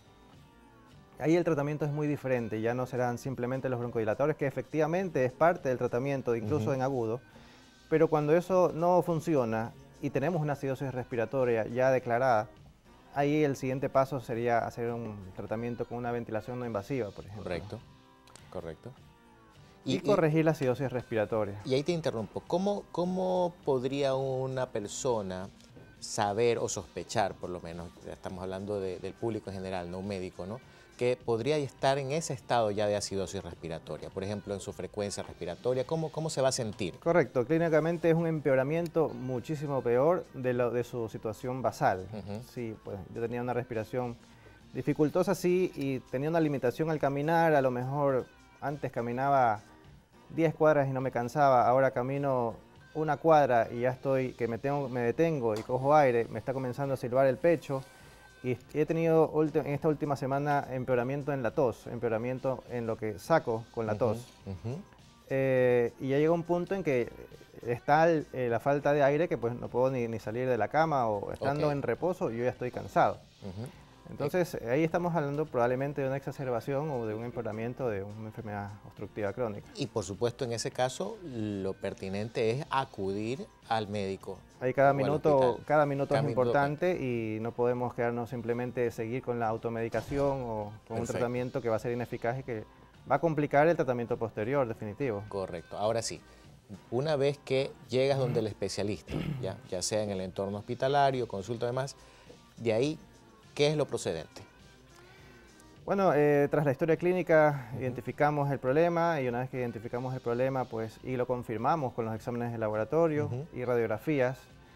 C. Ahí el tratamiento es muy diferente, ya no serán simplemente los broncodilatadores, que efectivamente es parte del tratamiento, incluso uh-huh. en agudo, pero cuando eso no funciona y tenemos una acidosis respiratoria ya declarada, ahí el siguiente paso sería hacer un tratamiento con una ventilación no invasiva, por ejemplo. Correcto, correcto. Y, y corregir y, la acidosis respiratoria. Y ahí te interrumpo. ¿Cómo, cómo podría una persona saber o sospechar, por lo menos, ya estamos hablando de, del público en general, no un médico, ¿no?, que podría estar en ese estado ya de acidosis respiratoria? Por ejemplo, en su frecuencia respiratoria, ¿cómo, cómo se va a sentir? Correcto, clínicamente es un empeoramiento muchísimo peor de, lo, de su situación basal. Uh-huh. Sí, pues yo tenía una respiración dificultosa, sí, y tenía una limitación al caminar. A lo mejor antes caminaba diez cuadras y no me cansaba, ahora camino una cuadra y ya estoy, que me, tengo, me detengo y cojo aire, me está comenzando a silbar el pecho. Y he tenido en esta última semana empeoramiento en la tos, empeoramiento en lo que saco con la tos. Uh-huh, uh-huh. Eh, y ya llega un punto en que está el, eh, la falta de aire, que pues no puedo ni, ni salir de la cama, o estando okay. en reposo yo ya estoy cansado. Uh-huh. Entonces eh. ahí estamos hablando probablemente de una exacerbación o de un empeoramiento de una enfermedad obstructiva crónica. Y por supuesto en ese caso lo pertinente es acudir al médico. Ahí cada minuto, cada minuto cada es minuto. importante y no podemos quedarnos simplemente seguir con la automedicación o con Perfecto. un tratamiento que va a ser ineficaz y que va a complicar el tratamiento posterior, definitivo. Correcto. Ahora sí, una vez que llegas donde el especialista, ya, ya sea en el entorno hospitalario, consulta además, de ahí, ¿qué es lo procedente? Bueno, eh, tras la historia clínica uh-huh. identificamos el problema y una vez que identificamos el problema pues, y lo confirmamos con los exámenes de laboratorio uh-huh. y radiografías,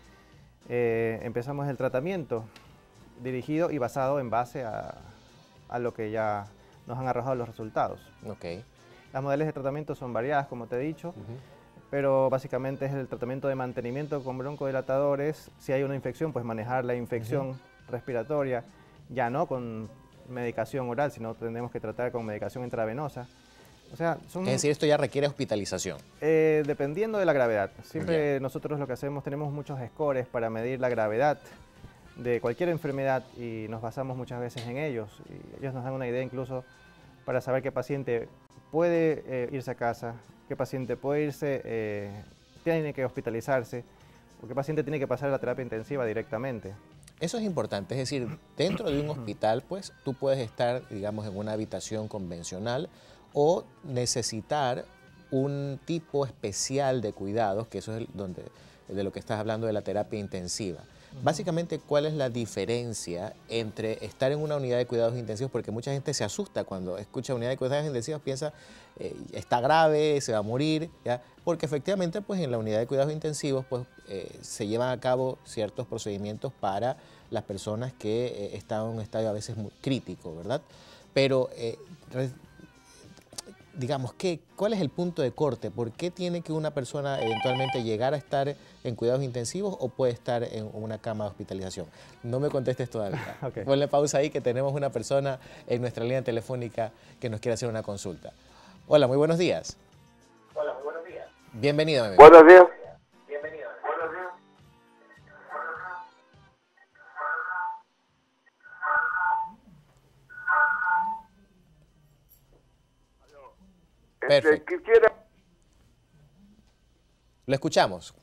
eh, empezamos el tratamiento dirigido y basado en base a, a lo que ya nos han arrojado los resultados. Okay. Las modalidades de tratamiento son variadas, como te he dicho, uh-huh. pero básicamente es el tratamiento de mantenimiento con broncodilatadores. Si hay una infección, pues manejar la infección uh-huh. respiratoria, ya no con medicación oral, sino tenemos que tratar con medicación intravenosa. O sea, son, es decir, esto ya requiere hospitalización. Eh, dependiendo de la gravedad. Siempre yeah. nosotros lo que hacemos, tenemos muchos scores para medir la gravedad de cualquier enfermedad y nos basamos muchas veces en ellos. Y ellos nos dan una idea incluso para saber qué paciente puede eh, irse a casa, qué paciente puede irse, eh, tiene que hospitalizarse, o qué paciente tiene que pasar a la terapia intensiva directamente. Eso es importante, es decir, dentro de un hospital, pues, tú puedes estar, digamos, en una habitación convencional o necesitar un tipo especial de cuidados, que eso es donde, de lo que estás hablando de la terapia intensiva. Básicamente, ¿cuál es la diferencia entre estar en una unidad de cuidados intensivos? Porque mucha gente se asusta cuando escucha unidad de cuidados intensivos, piensa, eh, está grave, se va a morir, ¿ya? Porque efectivamente, pues en la unidad de cuidados intensivos, pues eh, se llevan a cabo ciertos procedimientos para las personas que eh, están en un estadio a veces muy crítico, ¿verdad? Pero, eh, digamos, ¿qué, ¿cuál es el punto de corte? ¿Por qué tiene que una persona eventualmente llegar a estar en cuidados intensivos o puede estar en una cama de hospitalización? No me contestes todavía. Okay. Ponle pausa ahí que tenemos una persona en nuestra línea telefónica que nos quiere hacer una consulta. Hola, muy buenos días. Hola, muy buenos días. Bienvenido, mi amigo. Buenos días. Bienvenido. Buenos días. Perfecto. Este, quisiera... Lo escuchamos.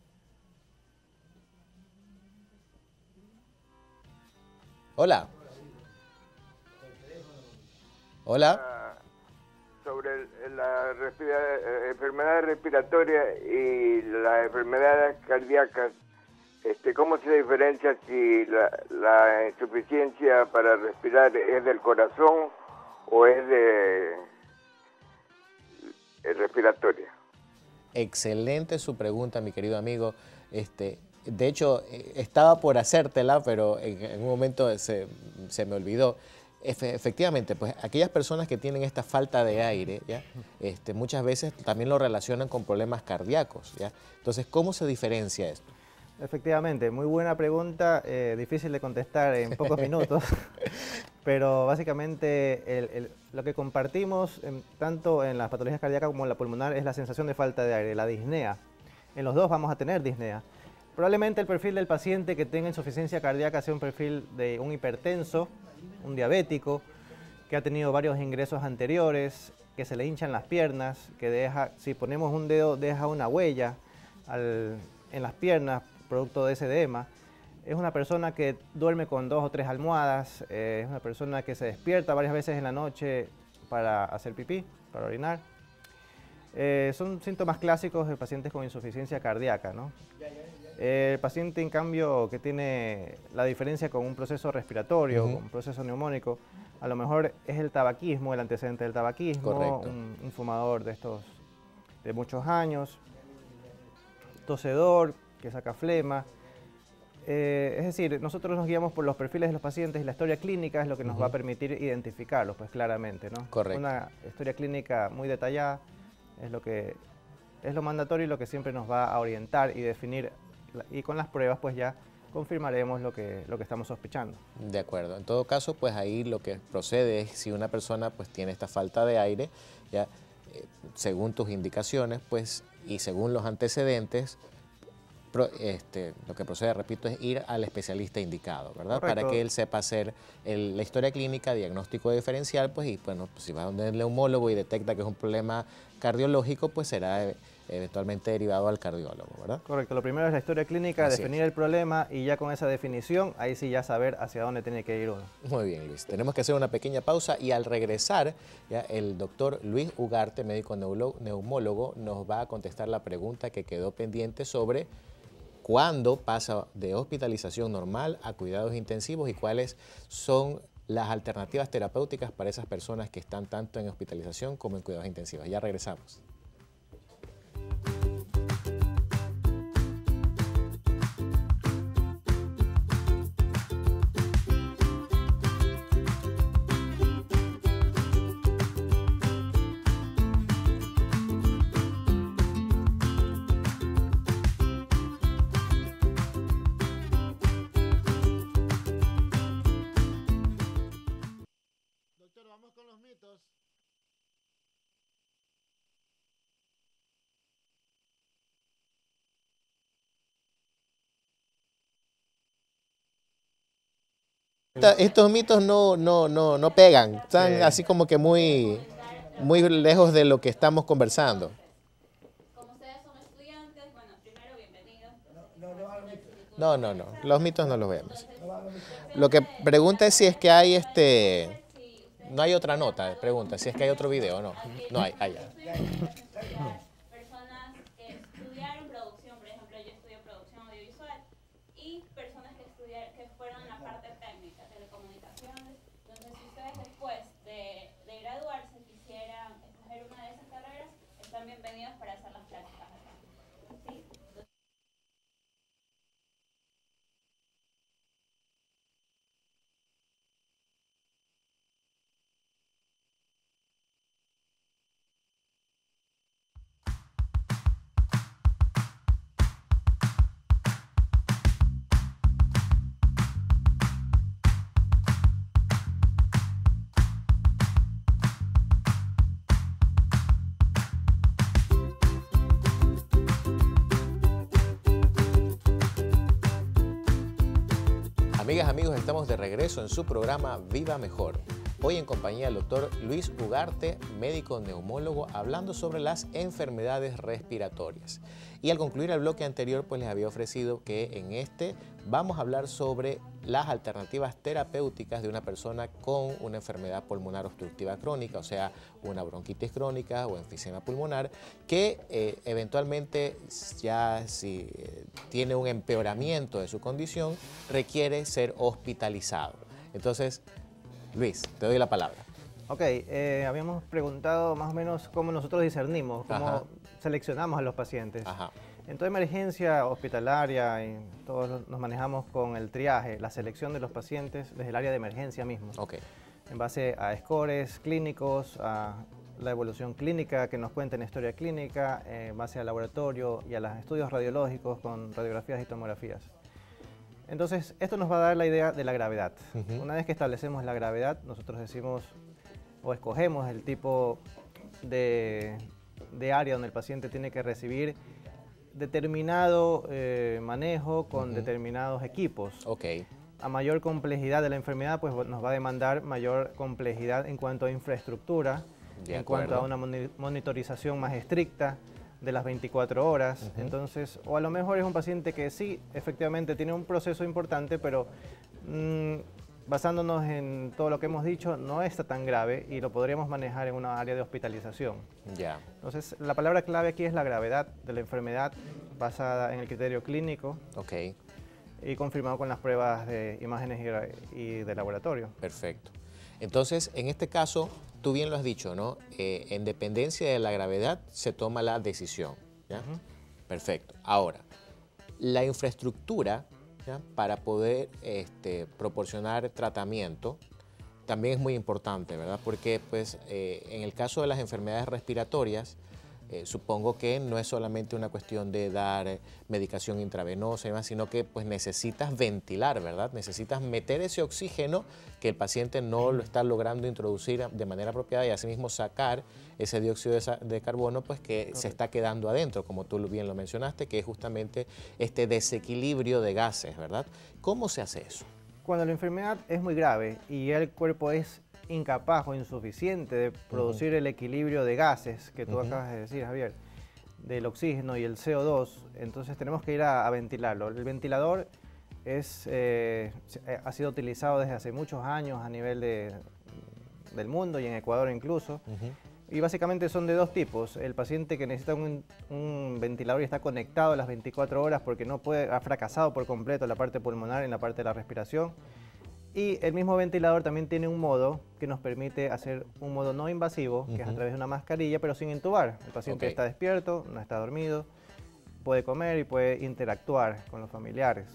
Hola. Hola. Sobre la respira- enfermedad respiratoria y las enfermedades cardíacas, Este, ¿Cómo se diferencia si la, la insuficiencia para respirar es del corazón o es de es respiratoria? Excelente su pregunta, mi querido amigo. Este, de hecho, estaba por hacértela, pero en, en un momento se, se me olvidó. Efe, efectivamente, pues aquellas personas que tienen esta falta de aire, ¿ya? Este, muchas veces también lo relacionan con problemas cardíacos, ¿ya? Entonces, ¿cómo se diferencia esto? Efectivamente, muy buena pregunta, eh, difícil de contestar en pocos minutos, pero básicamente el, el, lo que compartimos en, tanto en las patologías cardíacas como en la pulmonar es la sensación de falta de aire, la disnea. En los dos vamos a tener disnea. Probablemente el perfil del paciente que tenga insuficiencia cardíaca sea un perfil de un hipertenso, un diabético, que ha tenido varios ingresos anteriores, que se le hinchan las piernas, que deja, si ponemos un dedo, deja una huella al, en las piernas, producto de ese edema. Es una persona que duerme con dos o tres almohadas, eh, es una persona que se despierta varias veces en la noche para hacer pipí, para orinar. Eh, son síntomas clásicos de pacientes con insuficiencia cardíaca, ¿no? Eh, el paciente, en cambio, que tiene la diferencia con un proceso respiratorio, uh-huh. con un proceso neumónico, a lo mejor es el tabaquismo, el antecedente del tabaquismo, un, un fumador de estos de muchos años, tosedor, que saca flema. Eh, es decir, nosotros nos guiamos por los perfiles de los pacientes y la historia clínica es lo que nos uh-huh. va a permitir identificarlos, pues claramente, ¿no? Correcto. Una historia clínica muy detallada es lo que es lo mandatorio y lo que siempre nos va a orientar y definir, y con las pruebas pues ya confirmaremos lo que, lo que estamos sospechando. De acuerdo. En todo caso, pues ahí lo que procede es si una persona pues tiene esta falta de aire, ya eh, según tus indicaciones, pues y según los antecedentes, Este, lo que procede, repito, es ir al especialista indicado, ¿verdad? Correcto. Para que él sepa hacer el, la historia clínica, diagnóstico diferencial, pues, y bueno, pues, si va a donde el neumólogo y detecta que es un problema cardiológico, pues será eh, eventualmente derivado al cardiólogo, ¿verdad? Correcto, lo primero es la historia clínica, Así definir es. el problema y ya con esa definición, ahí sí ya saber hacia dónde tiene que ir uno. Muy bien, Luis. Tenemos que hacer una pequeña pausa y al regresar, ya el doctor Luis Ugarte, médico neumólogo, nos va a contestar la pregunta que quedó pendiente sobre cuándo pasa de hospitalización normal a cuidados intensivos y cuáles son las alternativas terapéuticas para esas personas que están tanto en hospitalización como en cuidados intensivos. Ya regresamos. Estos mitos no, no, no, no pegan, están sí. así como que muy, muy lejos de lo que estamos conversando. Como ustedes son estudiantes, bueno, primero bienvenidos. No, no, no, los mitos no los vemos. Lo que pregunta es si es que hay este, no hay otra nota, pregunta si es que hay otro video, no, no hay, allá. Personas que estudiaron producción, por ejemplo, yo estudio producción audiovisual, y personas que estudiaron, que fueron en la parte técnica, telecomunicaciones. Entonces, si ustedes después de, de graduarse quisieran escoger una de esas carreras, están bienvenidos para hacer las prácticas acá. ¿Sí? Amigas, amigos, estamos de regreso en su programa Viva Mejor. Hoy en compañía del doctor Luis Ugarte, médico neumólogo, hablando sobre las enfermedades respiratorias. Y al concluir el bloque anterior, pues les había ofrecido que en este vamos a hablar sobre las alternativas terapéuticas de una persona con una enfermedad pulmonar obstructiva crónica, o sea, una bronquitis crónica o enfisema pulmonar, que eh, eventualmente ya si eh, tiene un empeoramiento de su condición, requiere ser hospitalizado. Entonces, Luis, te doy la palabra. Ok, eh, habíamos preguntado más o menos cómo nosotros discernimos, cómo Ajá. seleccionamos a los pacientes. Ajá. En toda emergencia hospitalaria, y todos nos manejamos con el triaje, la selección de los pacientes desde el área de emergencia mismo. Ok. En base a scores clínicos, a la evolución clínica que nos cuenta en historia clínica, eh, en base al laboratorio y a los estudios radiológicos con radiografías y tomografías. Entonces, esto nos va a dar la idea de la gravedad. Uh-huh. Una vez que establecemos la gravedad, nosotros decimos o escogemos el tipo de, de área donde el paciente tiene que recibir determinado eh, manejo con uh-huh. determinados equipos. Okay. A mayor complejidad de la enfermedad, pues nos va a demandar mayor complejidad en cuanto a infraestructura, de en acuerdo. Cuanto a una monitorización más estricta de las veinticuatro horas. Uh-huh. Entonces, o a lo mejor es un paciente que sí, efectivamente tiene un proceso importante, pero mmm, basándonos en todo lo que hemos dicho, no está tan grave y lo podríamos manejar en una área de hospitalización. Ya. Yeah. Entonces, la palabra clave aquí es la gravedad de la enfermedad basada en el criterio clínico. Okay. Y confirmado con las pruebas de imágenes y, y de laboratorio. Perfecto. Entonces, en este caso, tú bien lo has dicho, ¿no? Eh, en dependencia de la gravedad se toma la decisión, ¿ya? Uh-huh. Perfecto. Ahora, la infraestructura, ¿ya? Para poder este, proporcionar tratamiento también es muy importante, ¿verdad? Porque pues, eh, en el caso de las enfermedades respiratorias, Eh, supongo que no es solamente una cuestión de dar eh, medicación intravenosa y demás, sino que pues necesitas ventilar, ¿verdad? Necesitas meter ese oxígeno que el paciente no lo está logrando introducir de manera apropiada y asimismo sacar ese dióxido de, de carbono pues que okay. se está quedando adentro, como tú bien lo mencionaste, que es justamente este desequilibrio de gases, ¿verdad? ¿Cómo se hace eso? Cuando la enfermedad es muy grave y el cuerpo es incapaz o insuficiente de producir uh-huh. el equilibrio de gases que tú uh-huh. acabas de decir, Javier, del oxígeno y el C O dos, entonces tenemos que ir a, a ventilarlo. El ventilador es, eh, ha sido utilizado desde hace muchos años a nivel de, del mundo y en Ecuador incluso, uh-huh. y básicamente son de dos tipos. El paciente que necesita un, un ventilador y está conectado a las veinticuatro horas porque no puede, ha fracasado por completo la parte pulmonar en la parte de la respiración. Y el mismo ventilador también tiene un modo que nos permite hacer un modo no invasivo, uh-huh. que es a través de una mascarilla, pero sin intubar. El paciente okay. está despierto, no está dormido, puede comer y puede interactuar con los familiares.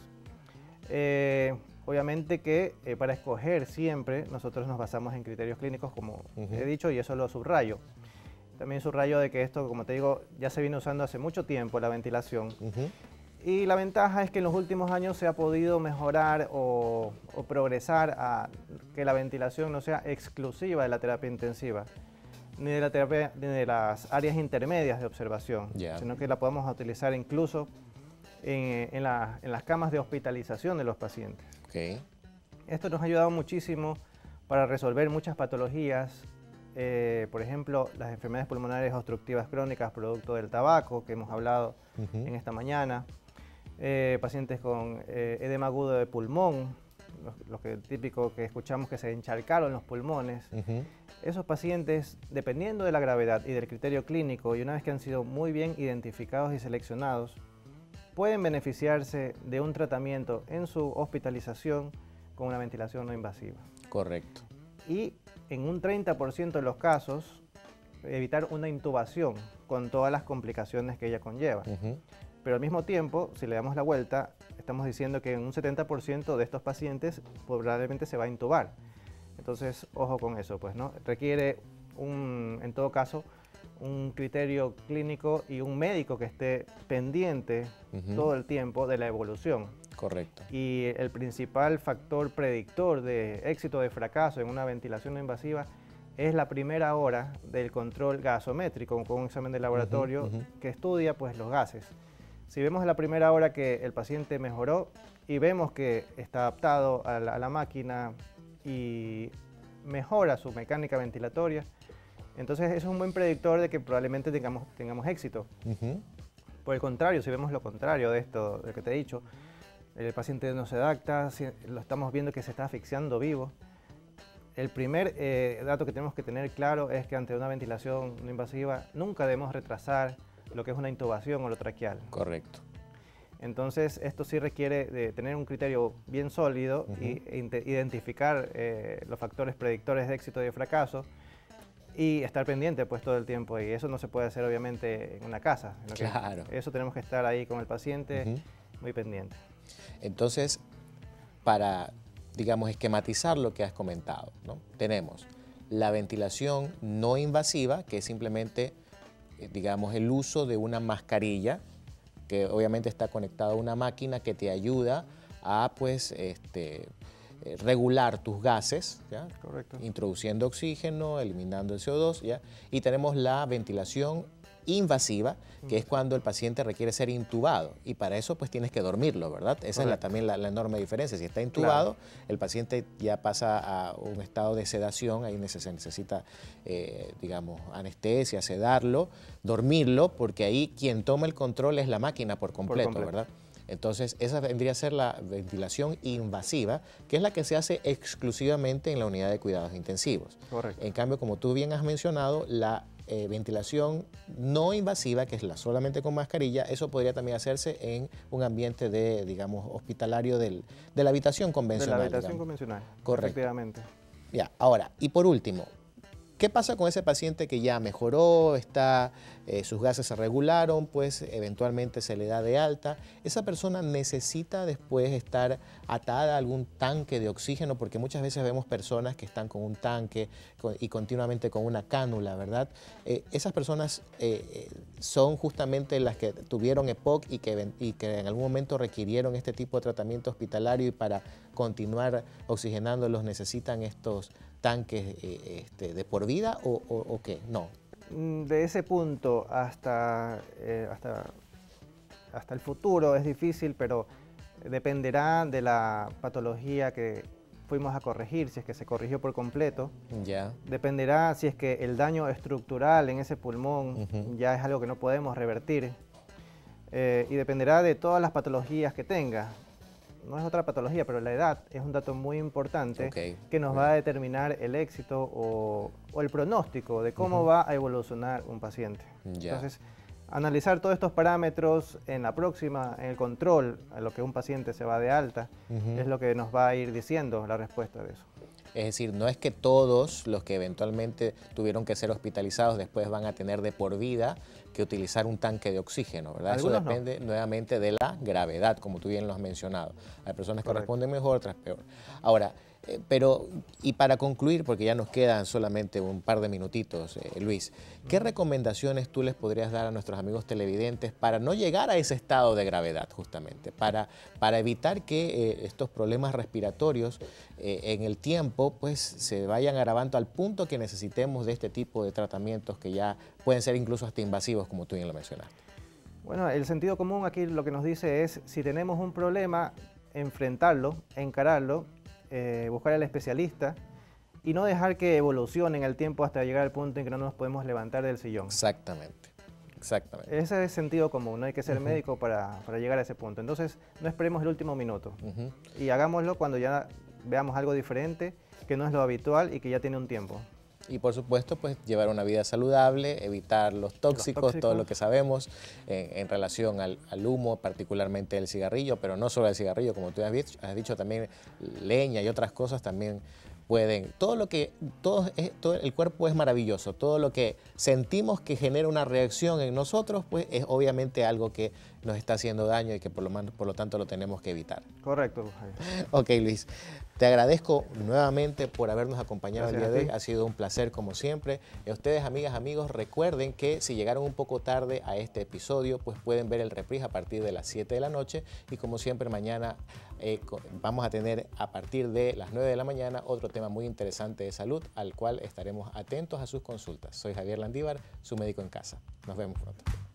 Eh, obviamente que eh, para escoger siempre nosotros nos basamos en criterios clínicos, como uh-huh. he dicho, y eso lo subrayo. También subrayo de que esto, como te digo, ya se viene usando hace mucho tiempo, la ventilación. Uh-huh. Y la ventaja es que en los últimos años se ha podido mejorar o, o progresar a que la ventilación no sea exclusiva de la terapia intensiva, ni de, la terapia, ni de las áreas intermedias de observación, yeah. sino que la podemos utilizar incluso en, en, la, en las camas de hospitalización de los pacientes. Okay. Esto nos ha ayudado muchísimo para resolver muchas patologías, eh, por ejemplo, las enfermedades pulmonares obstructivas crónicas producto del tabaco, que hemos hablado uh-huh. en esta mañana. Eh, pacientes con eh, edema agudo de pulmón, lo, lo que típico que escuchamos que se encharcaron los pulmones. Uh-huh. Esos pacientes, dependiendo de la gravedad y del criterio clínico, y una vez que han sido muy bien identificados y seleccionados, pueden beneficiarse de un tratamiento en su hospitalización con una ventilación no invasiva. Correcto. Y en un treinta por ciento de los casos, evitar una intubación con todas las complicaciones que ella conlleva. Uh-huh. Pero al mismo tiempo, si le damos la vuelta, estamos diciendo que en un setenta por ciento de estos pacientes probablemente se va a intubar. Entonces, ojo con eso, pues, ¿no? Requiere, un, en todo caso, un criterio clínico y un médico que esté pendiente uh-huh. todo el tiempo de la evolución. Correcto. Y el principal factor predictor de éxito o de fracaso en una ventilación no invasiva es la primera hora del control gasométrico, con un examen de laboratorio uh-huh, uh-huh. que estudia pues, los gases. Si vemos en la primera hora que el paciente mejoró y vemos que está adaptado a la, a la máquina y mejora su mecánica ventilatoria, entonces eso es un buen predictor de que probablemente tengamos, tengamos éxito. Uh-huh. Por el contrario, si vemos lo contrario de esto, de lo que te he dicho, el paciente no se adapta, lo estamos viendo que se está asfixiando vivo. El primer eh, dato que tenemos que tener claro es que ante una ventilación no invasiva nunca debemos retrasar lo que es una intubación orotraqueal. Correcto. Entonces, esto sí requiere de tener un criterio bien sólido uh-huh. y e identificar eh, los factores predictores de éxito y de fracaso y estar pendiente pues todo el tiempo. Y eso no se puede hacer obviamente en una casa. Claro. Eso tenemos que estar ahí con el paciente uh-huh. muy pendiente. Entonces, para, digamos, esquematizar lo que has comentado, ¿no? Tenemos la ventilación no invasiva, que es simplemente, digamos, el uso de una mascarilla, que obviamente está conectada a una máquina que te ayuda a, pues, este, regular tus gases, ¿ya? Correcto. Introduciendo oxígeno, eliminando el C O dos, ¿ya? Y tenemos la ventilación invasiva, que es cuando el paciente requiere ser intubado, y para eso pues tienes que dormirlo, ¿verdad? Esa Correcto. es la, también la, la enorme diferencia. Si está intubado, claro. el paciente ya pasa a un estado de sedación, ahí se necesita, eh, digamos, anestesia, sedarlo, dormirlo, porque ahí quien toma el control es la máquina por completo, por completo. ¿verdad? Entonces, esa vendría a ser la ventilación invasiva, que es la que se hace exclusivamente en la unidad de cuidados intensivos. Correcto. En cambio, como tú bien has mencionado, la Eh, ventilación no invasiva, que es la solamente con mascarilla, eso podría también hacerse en un ambiente de, digamos, hospitalario del, de la habitación convencional. De la habitación digamos. convencional, correcto. Efectivamente. Ya, ahora, y por último, ¿qué pasa con ese paciente que ya mejoró, está, eh, sus gases se regularon, pues eventualmente se le da de alta? Esa persona necesita después estar atada a algún tanque de oxígeno, porque muchas veces vemos personas que están con un tanque con, y continuamente con una cánula, ¿verdad? Eh, esas personas eh, son justamente las que tuvieron E P O C y que, y que en algún momento requirieron este tipo de tratamiento hospitalario y para continuar oxigenándolos necesitan estos tanques eh, este, de por vida o, o, o qué? No. De ese punto hasta, eh, hasta, hasta el futuro es difícil, pero dependerá de la patología que fuimos a corregir, si es que se corrigió por completo. Ya. Dependerá si es que el daño estructural en ese pulmón uh-huh. ya es algo que no podemos revertir. Eh, y dependerá de todas las patologías que tenga. No es otra patología, pero la edad es un dato muy importante okay. que nos va a determinar el éxito o, o el pronóstico de cómo uh-huh. va a evolucionar un paciente. Yeah. Entonces, analizar todos estos parámetros en la próxima, en el control, a lo que un paciente se va de alta, uh-huh. es lo que nos va a ir diciendo la respuesta de eso. Es decir, no es que todos los que eventualmente tuvieron que ser hospitalizados después van a tener de por vida que utilizar un tanque de oxígeno, ¿verdad? Eso depende no. nuevamente de la gravedad, como tú bien lo has mencionado. Hay personas que Correcto. responden mejor, otras peor. Ahora, eh, pero, y para concluir, porque ya nos quedan solamente un par de minutitos, eh, Luis, ¿qué recomendaciones tú les podrías dar a nuestros amigos televidentes para no llegar a ese estado de gravedad, justamente? Para, para evitar que eh, estos problemas respiratorios eh, en el tiempo pues, se vayan agravando al punto que necesitemos de este tipo de tratamientos que ya pueden ser incluso hasta invasivos, como tú bien lo mencionaste. Bueno, el sentido común aquí lo que nos dice es, si tenemos un problema, enfrentarlo, encararlo, eh, buscar al especialista y no dejar que evolucione en el tiempo hasta llegar al punto en que no nos podemos levantar del sillón. Exactamente, exactamente. Ese es sentido común, no hay que ser uh-huh. médico para, para llegar a ese punto. Entonces, no esperemos el último minuto uh-huh. y hagámoslo cuando ya veamos algo diferente, que no es lo habitual y que ya tiene un tiempo. Y por supuesto, pues llevar una vida saludable, evitar los tóxicos, los tóxicos. todo lo que sabemos en, en relación al, al humo, particularmente el cigarrillo, pero no solo el cigarrillo, como tú has dicho, has dicho también leña y otras cosas también pueden. Todo lo que, todo, es, todo el cuerpo es maravilloso, todo lo que sentimos que genera una reacción en nosotros, pues es obviamente algo que nos está haciendo daño y que por lo, por lo tanto lo tenemos que evitar. Correcto. Ok, Luis. Te agradezco nuevamente por habernos acompañado Gracias el día de hoy. Ha sido un placer como siempre. Y a ustedes, amigas, amigos, recuerden que si llegaron un poco tarde a este episodio, pues pueden ver el reprise a partir de las siete de la noche. Y como siempre, mañana eh, vamos a tener a partir de las nueve de la mañana otro tema muy interesante de salud, al cual estaremos atentos a sus consultas. Soy Javier Landívar, su médico en casa. Nos vemos pronto.